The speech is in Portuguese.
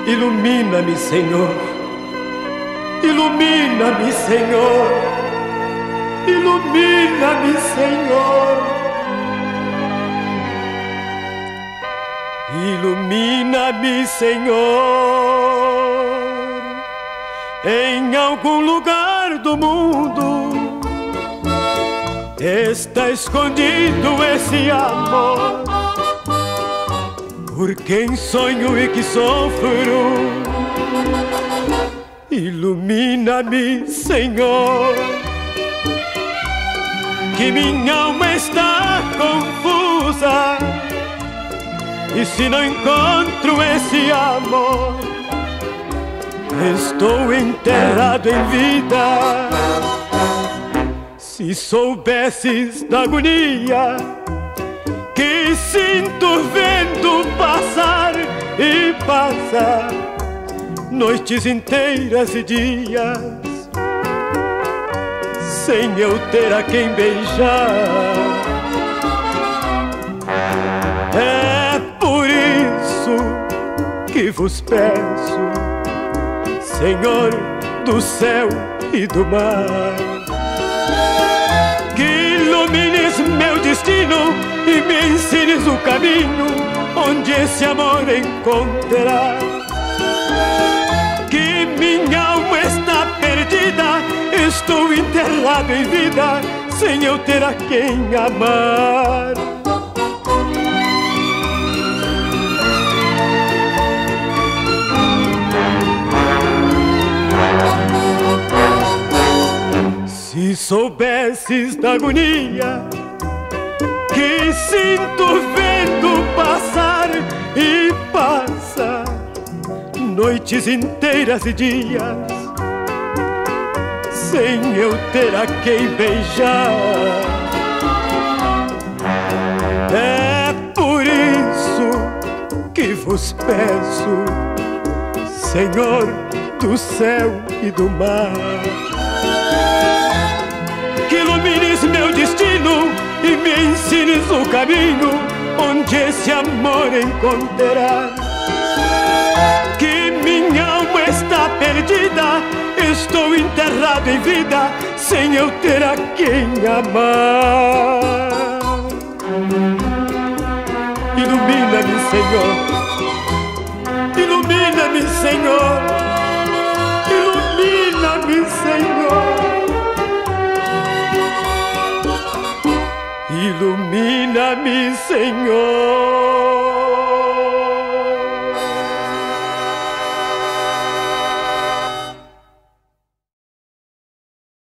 Ilumina-me, Senhor. Ilumina-me, Senhor. Ilumina-me, Senhor. Ilumina-me, Senhor. Em algum lugar do mundo está escondido esse amor, por quem sonho e que sofro. Ilumina-me, Senhor, que minha alma está confusa, e se não encontro esse amor, estou enterrado em vida. Se soubesses da agonia que sinto vendo passar e passar, noites inteiras e dias, sem eu ter a quem beijar. É por isso que vos peço, Senhor do céu e do mar, que ilumines meu destino e me ensines o caminho onde esse amor encontrará. Que minha alma está perdida, estou enterrado em vida, sem eu ter a quem amar. Se soubesses da agonia que sinto vendo passar e passar, noites inteiras e dias, sem eu ter a quem beijar. É por isso que vos peço, Senhor do céu e do mar, que ilumines meu destino e me ensines o caminho onde esse amor encontrará. Que minha alma está perdida, estou enterrado em vida, sem eu ter a quem amar. Ilumina-me, Senhor. Ilumina-me, Senhor. Ilumina-me, Senhor. Ilumina-me, Senhor.